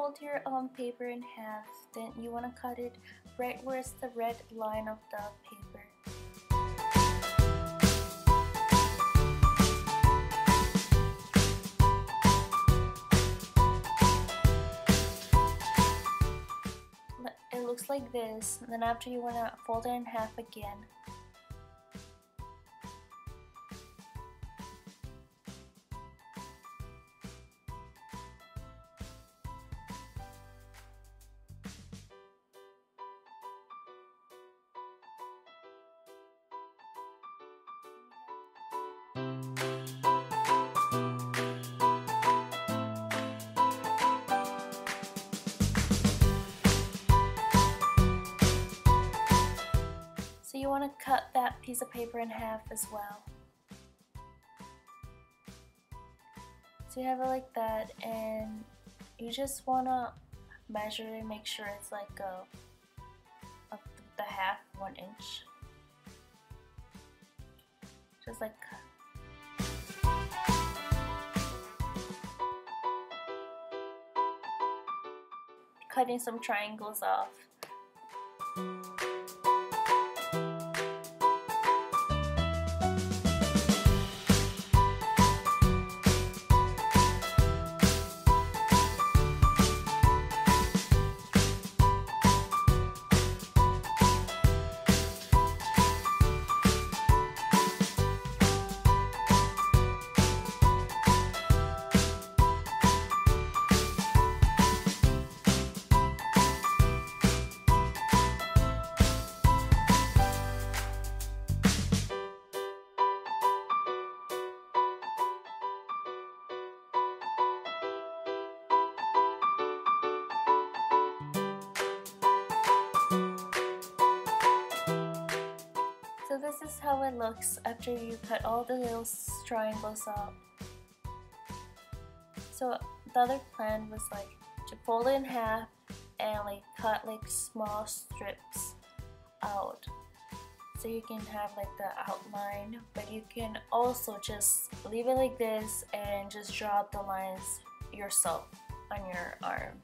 fold your paper in half, then you want to cut it right where's the red line of the paper. It looks like this, and then after you want to fold it in half again. So you want to cut that piece of paper in half as well. So you have it like that, and you just want to measure and make sure it's like up the half 1 inch. Just like cutting some triangles off. So this is how it looks after you cut all the little triangles out. So the other plan was like to fold it in half and like cut like small strips out, so you can have like the outline, but you can also just leave it like this and just draw out the lines yourself on your arm.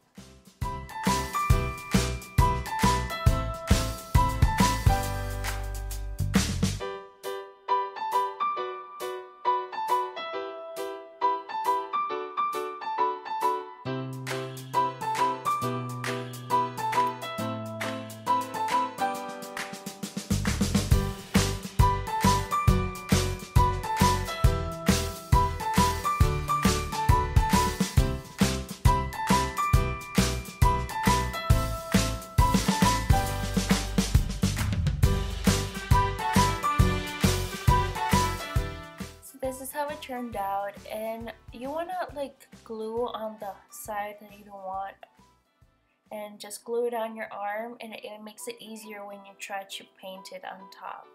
This is how it turned out, and you want to like glue on the side that you don't want, and just glue it on your arm, and it makes it easier when you try to paint it on top.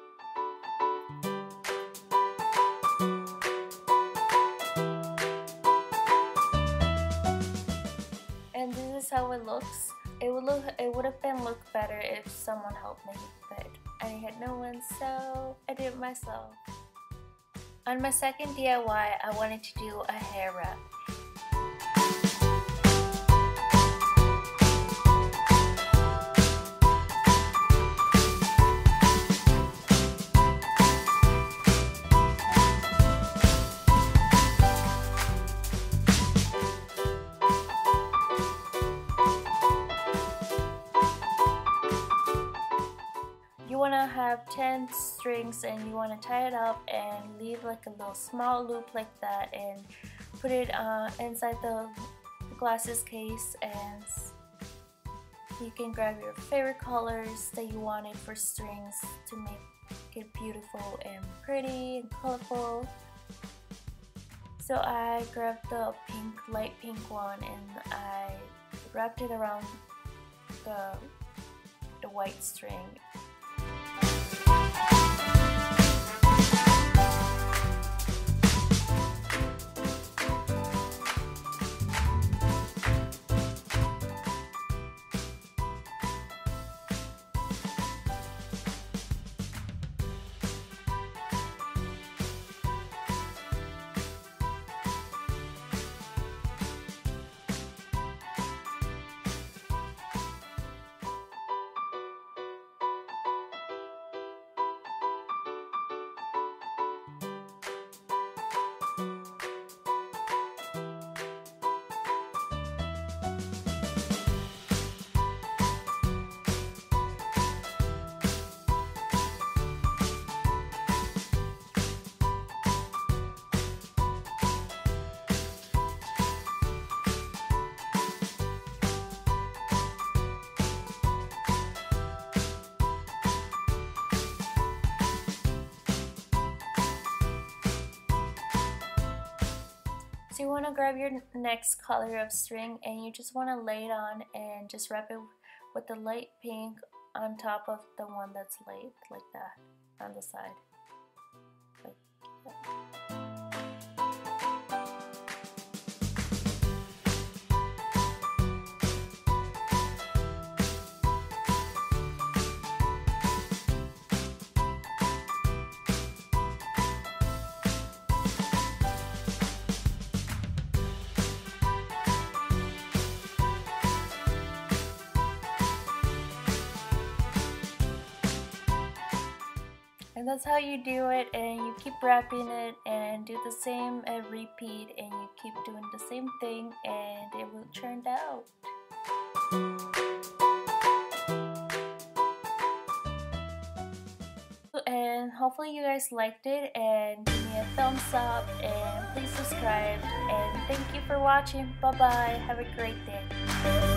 And this is how it looks. It would have been look better if someone helped me, but I had no one, so I did it myself. On my second DIY, I wanted to do a hair wrap. You want to have 10 strings, and you want to tie it up and leave like a little small loop like that, and put it inside the glasses case, and you can grab your favorite colors that you wanted for strings to make it beautiful and pretty and colorful. So I grabbed the pink, light pink one, and I wrapped it around the white string. want to grab your next color of string and you just want to lay it on and just wrap it with the light pink on top of the one that's light, like that, on the side. Like that. And that's how you do it, and you keep wrapping it and do the same and repeat, and you keep doing the same thing and it will turn out. And hopefully you guys liked it, and give me a thumbs up and please subscribe, and thank you for watching. Bye bye, have a great day.